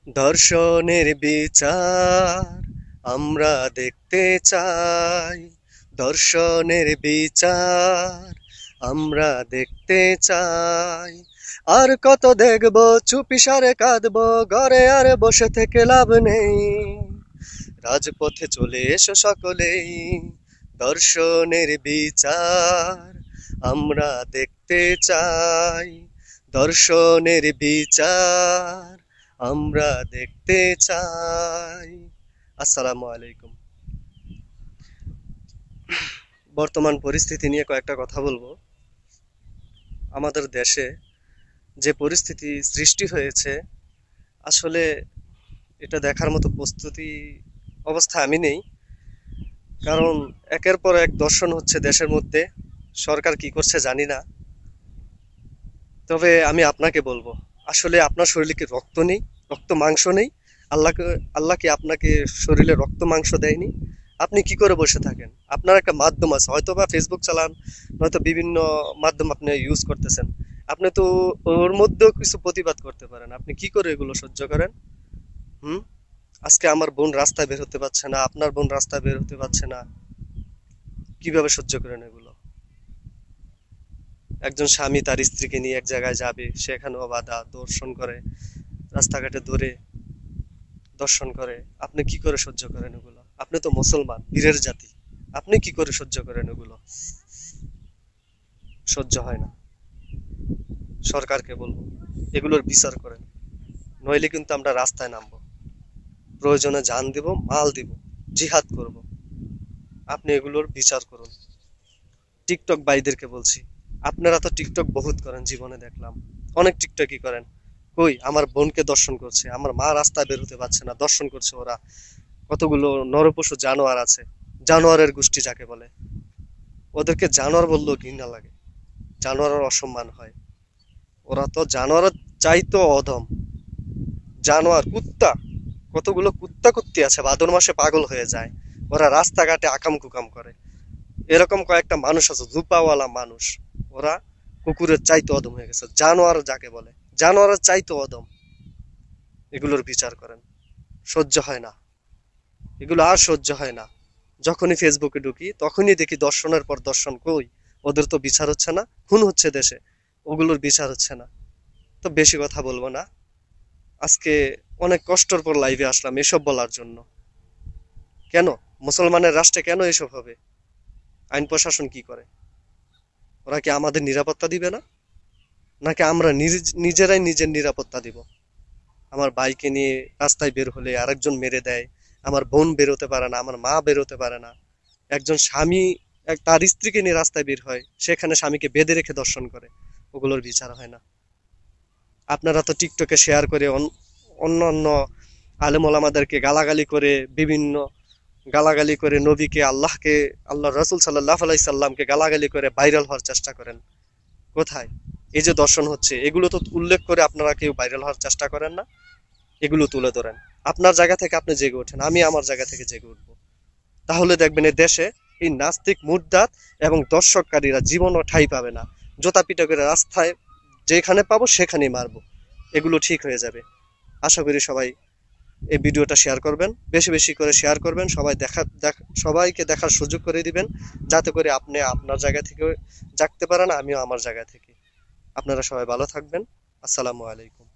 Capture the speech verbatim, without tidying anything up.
দর্শনের বিচার আমরা দেখতে চাই। দর্শনের বিচার আমরা দেখতে চাই। আর কত দেখবো চুপিসারে কাঁদবো, ঘরে আর বসে থেকে লাভ নেই। রাজপথে চলে এসো সকলেই, দর্শনের বিচার আমরা দেখতে চাই। দর্শনের বিচার আমরা দেখতে চাই। আসসালামু আলাইকুম। বর্তমান পরিস্থিতি নিয়ে কয়েকটা কথা বলবো। আমাদের দেশে যে পরিস্থিতি সৃষ্টি হয়েছে, আসলে এটা দেখার মতো প্রস্তুতি অবস্থা আমি নেই। কারণ একের পর এক দর্শন হচ্ছে দেশের মধ্যে। সরকার কি করছে জানি না। তবে আমি আপনাকে বলবো, আসলে আপনার শরীরে কি রক্ত নেই, রক্ত মাংস নেই? আল্লাহকে আল্লাহ কি আপনাকে শরীরে রক্ত মাংস দেয়নি? আপনি কি করে বসে থাকেন? আপনার একটা মাধ্যম আছে, হয়তো বা ফেসবুক চালান, নয়তো বিভিন্ন মাধ্যম আপনি ইউজ করতেছেন। আপনি তো ওর মধ্যেও কিছু প্রতিবাদ করতে পারেন। আপনি কি করে এগুলো সহ্য করেন? হুম। আজকে আমার বোন রাস্তায় বের হতে পারছে না, আপনার বোন রাস্তায় বের হতে পারছে না, কিভাবে সহ্য করেন এগুলো? একজন স্বামী তার স্ত্রীকে নিয়ে এক জায়গায় যাবে, সেখানেও বাধা, দর্শন করে, রাস্তাঘাটে ধরে দর্শন করে। আপনি কি করে সহ্য করেন এগুলো? আপনি তো মুসলমান, বীরের জাতি, আপনি কি করে সহ্য করেন এগুলো? সহ্য হয় না। সরকারকে বলবো, এগুলোর বিচার করেন, নইলে কিন্তু আমরা রাস্তায় নামবো। প্রয়োজনে জান দিব, মাল দিব, জিহাদ করব। আপনি এগুলোর বিচার করুন। টিকটক ভাইদেরকে বলছি, আপনারা তো টিকটক বহুত করেন, জীবনে দেখলাম অনেক টিকটকই করেন। কই আমার বোনকে দর্শন করছে, আমার মা রাস্তায় বের হতে পারছে না, দর্শন করছে ওরা। কতগুলো নরপশু জানোয়ার আছে, জানোয়ারের গোষ্ঠী যাকে বলে, ওদেরকে জানোয়ার বললেও ঘৃণা লাগে, জানোয়ারের অসম্মান হয়। ওরা তো জানোয়ারের চাইতো অধম। জানোয়ার, কুত্তা, কতগুলো কুত্তা কুত্তি আছে ভাদর মাসে পাগল হয়ে যায়, ওরা রাস্তাঘাটে আকাম কুকাম করে। এরকম কয়েকটা মানুষ আছে, জুপাওয়ালা মানুষ, ওরা কুকুরের চাইতো অদম হয়ে গেছে, জানোয়ার যাকে বলে, জানোয়ারের চাইতো অদম। এগুলোর বিচার করেন। সহ্য হয় না, এগুলো আর সহ্য হয় না। যখনই ফেসবুকে ঢুকি তখনই দেখি দর্শনের পর দর্শন। কই ওদের তো বিচার হচ্ছে না, খুন হচ্ছে দেশে, ওগুলোর বিচার হচ্ছে না। তো বেশি কথা বলবো না। আজকে অনেক কষ্টের পর লাইভে আসলাম এসব বলার জন্য। কেন মুসলমানের রাষ্ট্রে কেন এসব হবে? আইন প্রশাসন কি করে? ওরা কি আমাদের নিরাপত্তা দিবে না, নাকি আমরা নিজেরাই নিজের নিরাপত্তা দিব? আমার ভাইকে নিয়ে রাস্তায় বের হলে আরেকজন মেরে দেয়, আমার বোন বেরোতে পারে না, আমার মা বেরোতে পারে না। একজন স্বামী এক তার স্ত্রীকে নিয়ে রাস্তায় বের হয়, সেখানে স্বামীকে বেঁধে রেখে দর্শন করে, ওগুলোর বিচার হয় না। আপনারা তো টিকটকে শেয়ার করে অন্য অন্য আলেম ওলামাদেরকে গালাগালি করে, বিভিন্ন গালাগালি করে নবীকে, আল্লাহকে, আল্লাহ রসুল সাল্লাহ আলাইসাল্লামকে গালাগালি করে ভাইরাল হওয়ার চেষ্টা করেন। কোথায় এই যে দর্শন হচ্ছে, এগুলো তো উল্লেখ করে আপনারা কেউ ভাইরাল হওয়ার চেষ্টা করেন না। এগুলো তুলে ধরেন, আপনার জায়গা থেকে আপনি জেগে ওঠেন, আমি আমার জায়গা থেকে জেগে উঠবো। তাহলে দেখবেন এই দেশে এই নাস্তিক মুরতাদ এবং দর্শককারীরা জীবনও ঠাঁই পাবে না। জোতা পিটা করে রাস্তায় যেখানে পাবো সেখানেই মারবো, এগুলো ঠিক হয়ে যাবে। আশা করি সবাই এই ভিডিওটা শেয়ার করবেন, বেশি বেশি করে শেয়ার করবেন, সবাই দেখা সবাইকে দেখার সুযোগ করে দিবেন, যাতে করে আপনি আপনার জায়গা থেকে জাগতে পারেন, আমিও আমার জায়গা থেকে। আপনারা সবাই ভালো থাকবেন। আসসালামু আলাইকুম।